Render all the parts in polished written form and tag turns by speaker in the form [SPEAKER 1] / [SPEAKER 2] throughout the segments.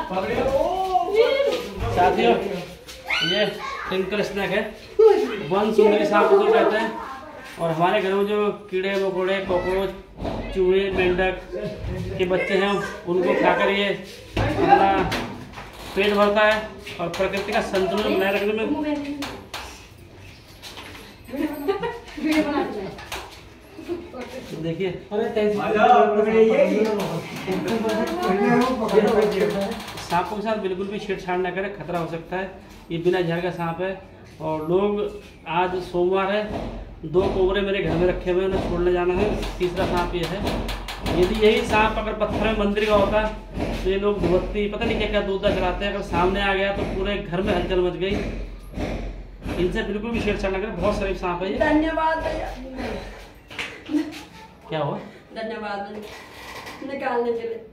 [SPEAKER 1] साथियों ये twinkle snack है, वन सुंदरी सांप को कहते हैं। और हमारे घर में जो कीड़े मकोड़े कॉकरोच चूहे मेंढक के बच्चे हैं उनको खाकर ये अपना पेट भरता है और प्रकृति का संतुलन बनाए रखने में देखिए सांपों के साथ बिल्कुल भी छेड़छाड़ ना करें, खतरा हो सकता है। ये बिना जहर का सांप है। और लोग आज सोमवार है, 2 कोबरे मेरे घर में रखे हुए हैं, उन्हें छोड़ने जाना है। तीसरा सांप ये है। यदि यही सांप अगर पत्थर में मंदिर का होता तो ये लोग धुवत्ती पता नहीं क्या क्या दूध चलाते हैं। अगर सामने आ गया तो पूरे घर में हलचल मच गई। इनसे बिल्कुल भी छेड़छाड़ ना करें, बहुत शरीफ सांप है ये।
[SPEAKER 2] धन्यवाद।
[SPEAKER 1] क्या हुआ?
[SPEAKER 2] धन्यवाद निकालने के लिए।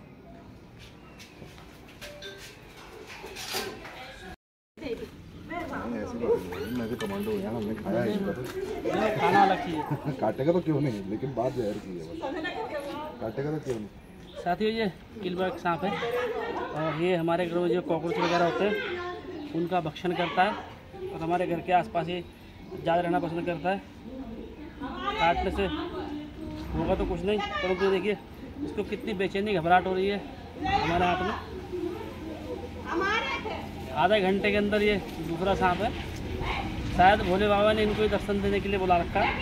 [SPEAKER 3] मैं भी कमांडो हूँ यार, हमने खाया है
[SPEAKER 1] खाना अलग चीज है।
[SPEAKER 3] काटेगा तो क्यों नहीं, लेकिन बात जहर की है, काटेगा तो क्यों नहीं।
[SPEAKER 1] साथियों ये किलबर्ग सांप है और ये हमारे घर में जो कॉकरोच वगैरह होते हैं उनका भक्षण करता है और हमारे घर के आसपास ये ज़्यादा रहना पसंद करता है। काटने से होगा तो कुछ नहीं, परंतु देखिए इसको कितनी बेचैनी घबराहट हो रही है हमारे हाथ में। आधे घंटे के अंदर ये दूसरा सांप है। शायद भोले बाबा ने इनको दर्शन देने के लिए बुला रखा है।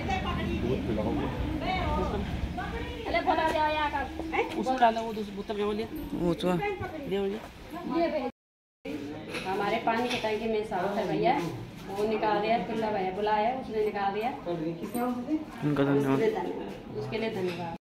[SPEAKER 1] उसमें डाला वो दूसरी बोतल क्या बोलिए
[SPEAKER 2] हमारे पानी की टंकी में साफ है भैया, वो निकाल दिया। पिल्ला भैया बुलाया, उसने निकाल दिया।
[SPEAKER 1] उनका धन्यवाद,
[SPEAKER 2] उसके लिए धन्यवाद।